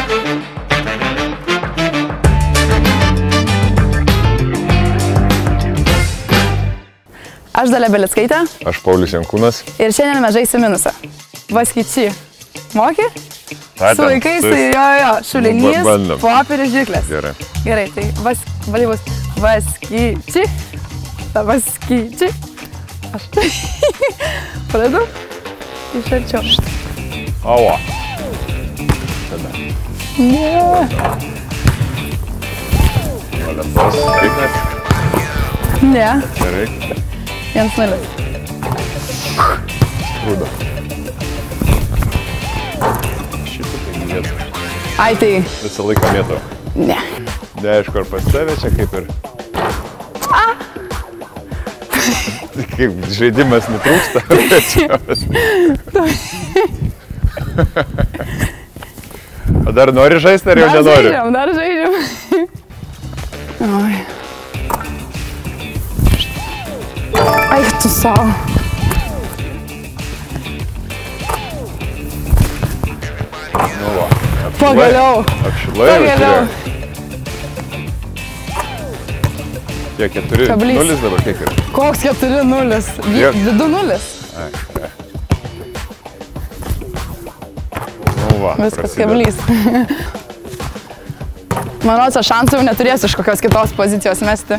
Aš Dalia Belickaitė. Aš Paulius Jankūnas. Ir šiandien mes žaisim minusą. Vaskyčiai. Moki? Su vaikais, tai jo, šulinys, popierius, žirklės. Gerai. Gerai, tai bus vaskyčiai. Vaskyčiai. Aš. Pradedu. Iš arčiau. Avo. Tada. Ne. Valentos. Reikia. Ne. Gerai. 1-0. Sprūdo. Šitą tai mėtų. Ai, tai. Visą laiką mėtų. Ne. Neaišku, ar pas tave čia kaip ir... Kaip žaidimas nutrūksta. O dar nori žaisti, ar jau nenori? Dar žaidžiam. Oi. Ai, tu savo. Nu va. Pagaliau. Apšilai jau žiūrėjau. Kiek 4-0 dabar kiek yra? Koks 4-0? 2-0. Nu va. Viskas kablys. Manau, čia šansų jau neturėsiu iš kokios kitos pozicijos mesti.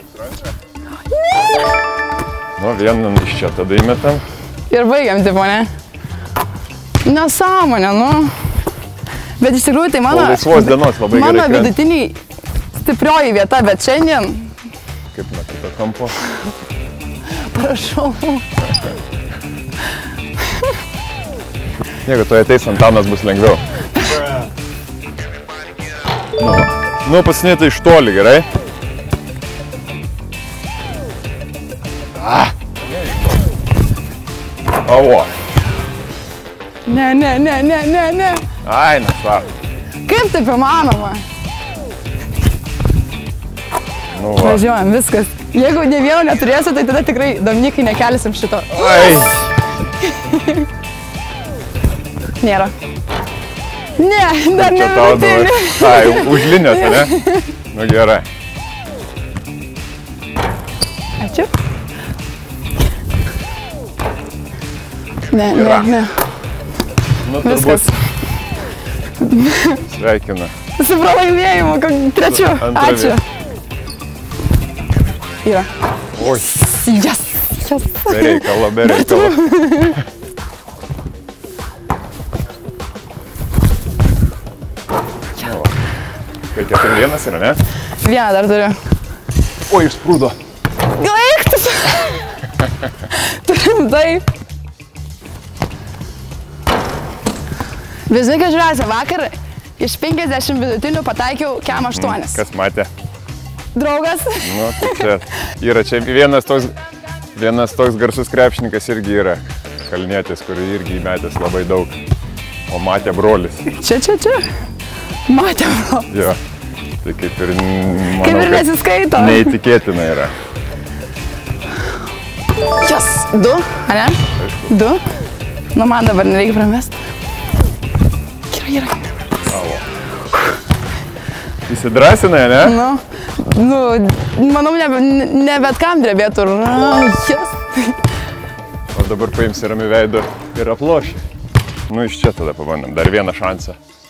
Nu, vieną iš čia tada įmetam. Ir baigiam, tipo, ne? Nesąmonė, nu. Bet iš tikrųjų tai mano... Po laisvos dienos labai gerai. Mano vidutiniai stiprioji vieta, bet šiandien... Kaip nuo kito kampo. Prašau. Jeigu tu ateis Antanas, bus lengviau. Nu, pasinėtai iš toli, gerai? Avo. Ne. Ai, nesvarbu. Kaip taip įmanoma? Nu va. Važiuojam, viskas. Jeigu ne vieno neturėsiu, tai tada tikrai Dominikai nekelisim šito. Ai. Nėra. Ne, dar ne vidutinį. Ai, už linijos, ne? Nu gerai. Ačiū. Ne. Nu, turbūt. Sveikinu. Su pralaimėjimu, trečiu. Ačiū. Yra. Oi. Yes. Be reikalo. Kai 4-1 yra, ne? Vieną dar turiu. Oi, išsprūdo. Eiktus. Turim taip. Vis žinai, žiūrėsi, vakar iš 50 vidutinių pataikiau kem 8. Kas matė? Draugas. Nu, tai čia yra. Čia vienas toks garsus krepšininkas irgi yra. Kalnietis, kurį irgi įmetęs labai daug. O matė brolis. Čia. Matė brolis. Jo. Tai kaip ir, manau, kaip ir nesiskaito. Neįtikėtina yra. Yes. 2, ane? 2. Nu, man dabar nereikia pramesti. Yra. Įsidrasinai, ne? Nu, manau, ne bet kam drebėtų. Yes. O dabar paimsi rami veidą ir aploši. Nu, iš čia tada pabandom. Dar vieną šansą.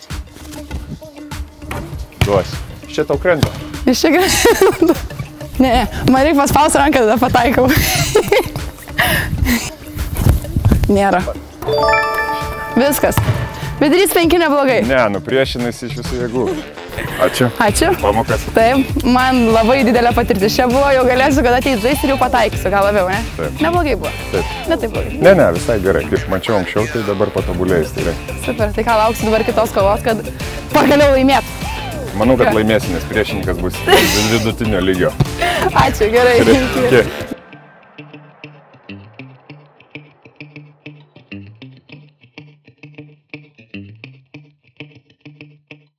Duosi. Iš čia tau krenta. Iš čia krenta. Ne, man reikia paspausti ranką, tada pataikau. Nėra. Viskas. Bet 3-5 neblogai. Ne, nu priešinasi iš visų jėgų. Ačiū. Ačiū. Pamokas. Taip, man labai didelė patirtis. Čia buvo, jau galėsiu, kad ateit žaisti ir jau pataikysiu, gal labiau, ne? Taip. Neblogai buvo. Taip. Ne taip blogai. Ne, visai gerai. Kaip mačiau anksčiau, tai dabar patobulėjus. Tai super, tai ką lauksiu dabar kitos kovos, kad pagaliau laimėtų. Manau, kad laimėsi, nes priešininkas bus vidutinio lygio. Ačiū, gerai.